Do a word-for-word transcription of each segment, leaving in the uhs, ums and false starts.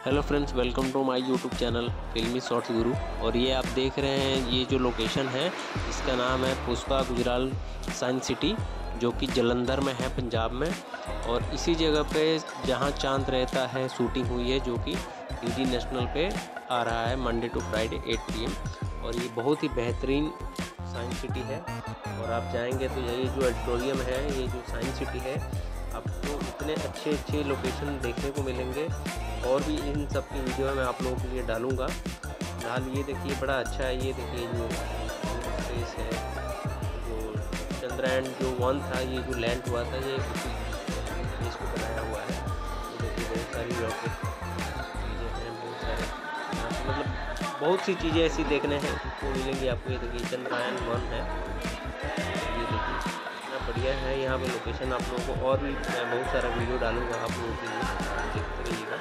Hello friends, welcome to my YouTube channel filmy shorts guru. और ये आप देख रहे हैं, ये जो लोकेशन है इसका नाम है पुष्पा गुजराल साइंस सिटी, जो कि जलंधर में है, पंजाब में। और इसी जगह पे जहां चांद रहता है शूटिंग हुई है, जो कि डीडी नेशनल पे आ रहा है Monday to Friday eight P M. और ये बहुत ही बेहतरीन साइंस सिटी है। और आप जाएंगे तो यही जो ऑडिटोरियम है, ये जो साइंस सिटी है, आपको इतने अच्छे अच्छे लोकेशन देखने को मिलेंगे। और भी इन सब की वीडियो मैं आप लोगों के लिए डालूंगा। फिलहाल ये देखिए, बड़ा अच्छा है। ये देखिए जो स्पेस है, जो चंद्रयान जो वन था, ये जो लैंड हुआ था, ये इसको बनाया हुआ है। ये देखिए बहुत सारी रॉकेट चीज़ें हैं, बहुत सारे मतलब बहुत सी चीज़ें ऐसी देखने हैं को मिलेंगी आपको। ये देखिए चंद्रयान वन है, ये देखिए कितना बढ़िया है यहाँ पे लोकेशन। आप लोगों को और भी मैं बहुत सारा वीडियो डालूंगा आप लोगों के लिए, देखते रहिएगा।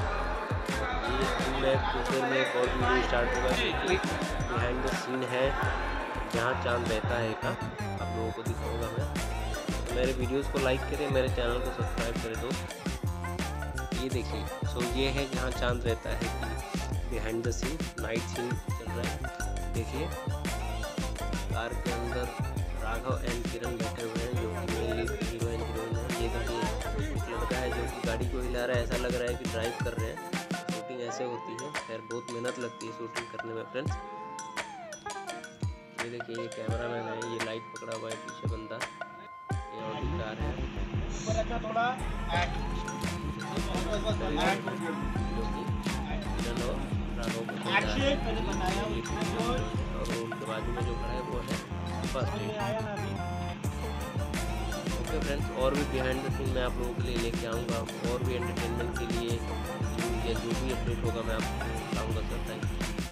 मैं फ्यूचर में एक और वीडियो स्टार्ट होगा, बिहाइंड द सीन है जहाँ चांद रहता है का आप लोगों को दिखाऊंगा मैं। तो मेरे वीडियोस को लाइक करें, मेरे चैनल को सब्सक्राइब करें दोस्त। ये देखिए, सो ये है जहाँ चांद रहता है कि behind the scene night scene चल रहा है। देखिए कार के अंदर राघव एंड किरण बैठे हुए हैं, जो कि मेनली हीरो एंड हीरोइन है। ये देखिए एक लड़का है जो कि गाड़ी को हिला रहा है, ऐसा लग रहा है कि ड्राइव कर रहे हैं। शूटिंग ऐसे होती है, खैर बहुत मेहनत लगती है शूटिंग करने में फ्रेंड्स। ये देखिए ये कैमरा मैन है, ये लाइट पकड़ा हुआ है, पीछे बंदा, ये ऑडी कार है और उनके बाजू में जो खड़ा है वो है फर्स्ट एड। ओके फ्रेंड्स, और भी बिहाइंड द सीन मैं आप लोगों के लिए लेके आऊँगा। और भी एंटरटेनमेंट के लिए या जो भी अपडेट होगा मैं आपको बताऊँगा सर। Thank you.